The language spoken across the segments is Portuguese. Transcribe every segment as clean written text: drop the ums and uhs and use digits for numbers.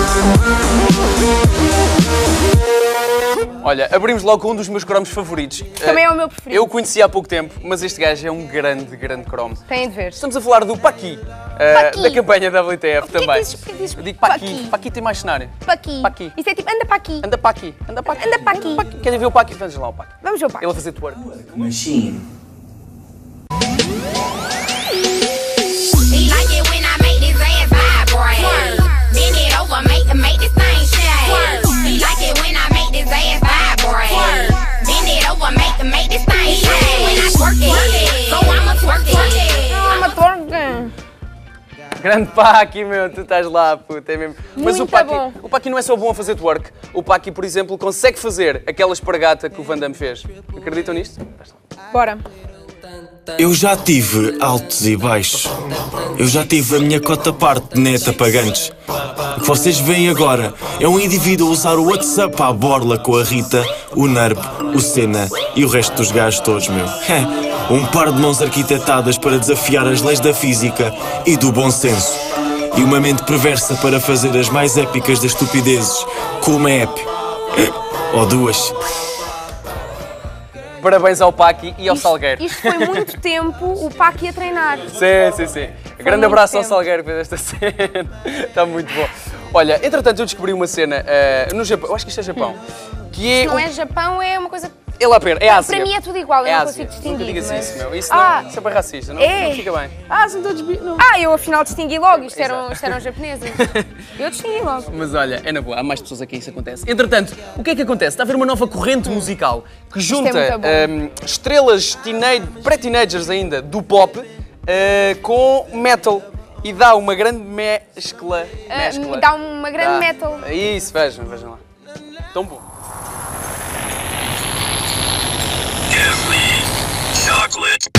Olha, abrimos logo com um dos meus cromos favoritos. Também é o meu preferido. Eu o conheci há pouco tempo, mas este gajo é um grande cromo. Têm de ver. Estamos a falar do Paqui, da campanha WTF também. Eu digo Paqui. Paqui tem mais cenário. Paqui. Isso é tipo, anda para aqui. Anda para aqui. Anda para aqui. Anda para aqui. Querem ver o Paqui? Vamos lá o Paqui. Vamos ver o Paqui. Ele a fazer twerk. Machine. Grande Paqui, meu, tu estás lá, puta, é mesmo. Mas Muito bom. o Paqui não é só bom a fazer twerk. O Paqui, por exemplo, consegue fazer aquela espargata que o Van Damme fez. Acreditam nisto? Bora. Eu já tive altos e baixos. Eu já tive a minha cota parte de net apagantes. O que vocês veem agora é um indivíduo a usar o WhatsApp à borla com a Rita, o Nerp, o Senna e o resto dos gajos todos, meu. Um par de mãos arquitetadas para desafiar as leis da física e do bom senso. E uma mente perversa para fazer as mais épicas das estupidezes, com uma app. Ou duas. Parabéns ao Paqui e ao Salgueiro. Isto foi muito tempo o Paqui a treinar. Sim. Grande abraço ao Salgueiro por esta cena. Está muito bom. Olha, entretanto eu descobri uma cena no Japão, eu acho que isto é Japão, que é... Não é Japão, é uma coisa... É lá perto, é Ásia. Para mim é tudo igual, eu é não Ásia. consigo distinguir. Nunca digas mas... isso, meu. Isso não, isso é bem racista, não fica bem. São todos... Não. Eu afinal distingui logo, isto eram japoneses. Eu distingui logo. Mas olha, é na boa, há mais pessoas aqui que isso acontece. Entretanto, o que é que acontece? Está a haver uma nova corrente musical que junta estrelas pré-teenagers ainda do pop com metal e dá uma grande mescla. Dá uma grande metal. Isso, vejam lá. Tão bom. Give me chocolate.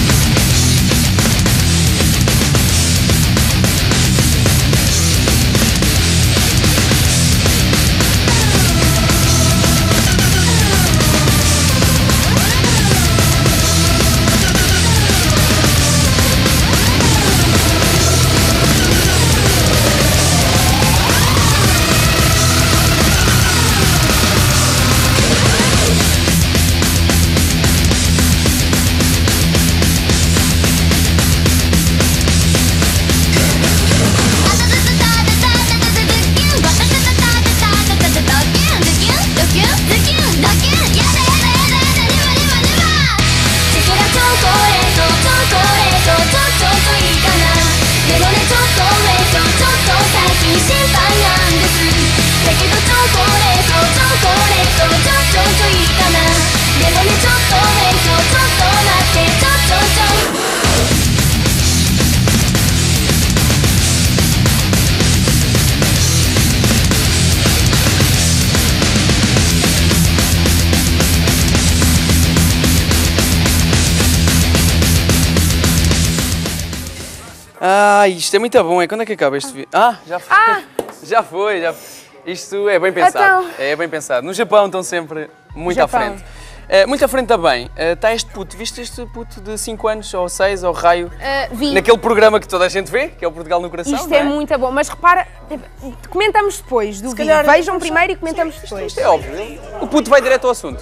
Isto é muito bom, Quando é que acaba este vídeo? Já foi. Já foi. Isto é bem pensado. Então... É bem pensado. No Japão estão sempre muito à frente. Muito à frente também. Está este puto. Viste este puto de 5 anos, ou 6, ou raio? Vi. Naquele programa que toda a gente vê, que é o Portugal no Coração. Isto é muito bom, mas repara, comentamos depois do vídeo. Vejam primeiro e comentamos depois. Isto é óbvio. O puto vai direto ao assunto.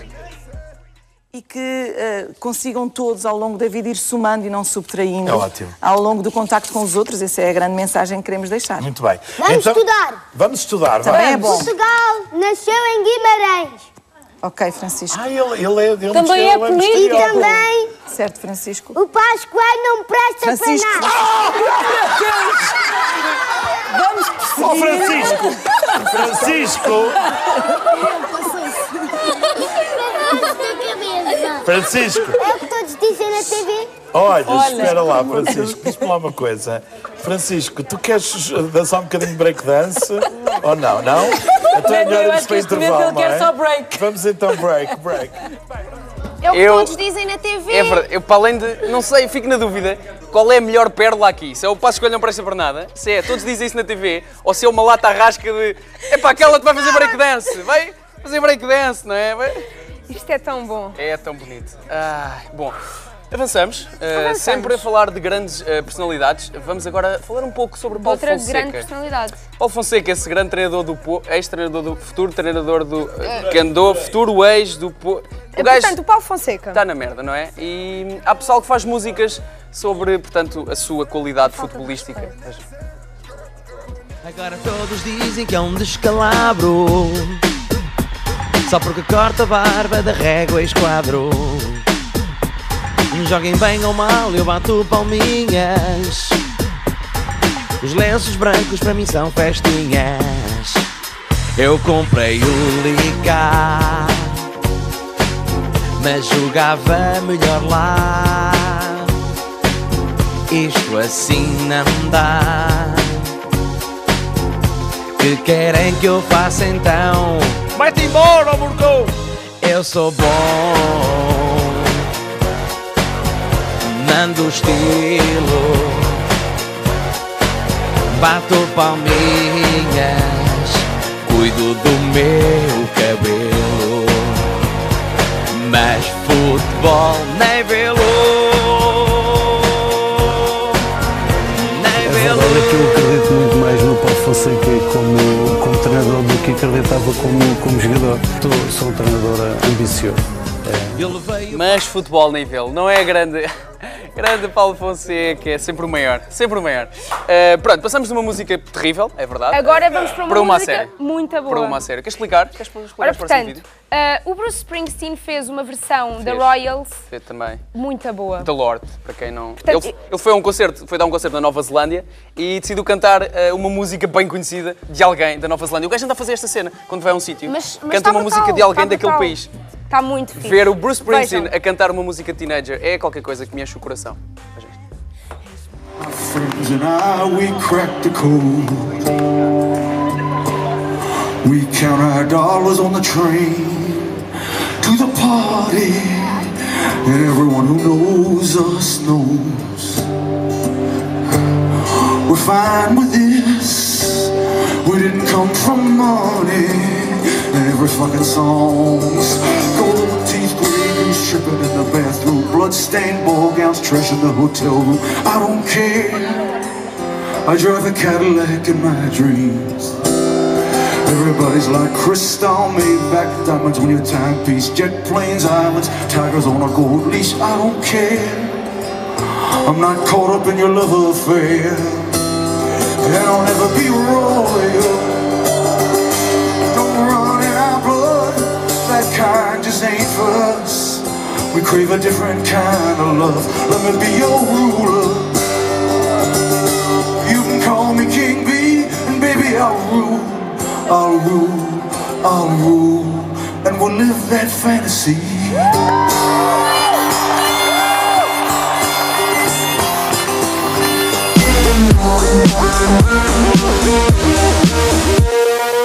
E que consigam todos, ao longo da vida, ir somando e não subtraindo. É ótimo. Ao longo do contacto com os outros, essa é a grande mensagem que queremos deixar. Muito bem. Vamos estudar. Vamos estudar, Também é bom. Portugal nasceu em Guimarães. Ok, Francisco. Ele Também é político. E também Certo, Francisco. o Pascoal não presta Francisco. para nada. Vamos perseguir. Francisco! Francisco! É o que todos dizem na TV. Olha, espera lá, Francisco, diz-me lá uma coisa. Francisco, tu queres dançar um bocadinho de breakdance? Ou não? Não? Então é melhor irmos para intervalo, não é? só break. Vamos então break. É o que todos dizem na TV. É verdade. Eu, para além de... Não sei, fico na dúvida qual é a melhor pérola aqui. Se é o Passo Coelho não presta para nada, se é todos dizem isso na TV, ou se é uma lata à rasca de... Epá, aquela que vai fazer breakdance. Vai fazer breakdance, não é? Isto é tão bom. É tão bonito. Bom, Avançamos. Sempre a falar de grandes personalidades. Vamos agora falar um pouco sobre Paulo Fonseca. Outra grande personalidade. Paulo Fonseca, esse grande treinador do Porto, ex-treinador do futuro, treinador do... que andou, futuro ex do Porto. Portanto, o Paulo Fonseca. Está na merda, não é? E há pessoal que faz músicas sobre, portanto, a sua qualidade futebolística. Agora todos dizem que é um descalabro, só porque corta a barba da régua e esquadro. Joguem bem ou mal, eu bato palminhas. Os lenços brancos para mim são festinhas. Eu comprei o Licar, mas jogava melhor lá. Isto assim não dá. Que querem que eu faça então? Vai-te embora, Burcou! Eu sou bom, mando estilo, bato palminhas, cuido do meu cabelo, mas futebol nem vê-lo. É verdade que eu acredito muito mais no Paulo Fonseca como treinador do que acreditava como jogador. Sou um treinador ambicioso. Mas futebol nem vê-lo, não é grande Paulo Fonseca, é sempre o maior, sempre o maior. Pronto, passamos de uma música terrível, é verdade. Agora vamos para uma música série. muito boa. Para uma série. Queres explicar? Ora, portanto, o Bruce Springsteen fez uma versão da Royals fez também. muito boa. Da Lorde, para quem não... Portanto, ele foi dar um concerto na Nova Zelândia e decidiu cantar uma música bem conhecida de alguém da Nova Zelândia. O gajo anda a fazer esta cena quando vai a um sítio. Canta uma música de alguém daquele país. Está muito fixe. Ver o Bruce Springsteen a cantar uma música teenager é qualquer coisa que me enche o coração. My friends and I, we cracked the code. We count our dollars on the train to the party, and everyone who knows us knows we're fine with this. We didn't come from money. And every fucking song's gold teeth bleeding, shipping in the bathroom, blood-stained ball gowns, trash in the hotel room. I don't care. I drive a Cadillac in my dreams. Everybody's like crystal, made back diamonds on your timepiece, jet planes, islands, tigers on a gold leash. I don't care. I'm not caught up in your love affair, and I'll never be royal. That kind just ain't for us. We crave a different kind of love. Let me be your ruler. You can call me King B, and baby I'll rule, I'll rule, I'll rule, and we'll live that fantasy.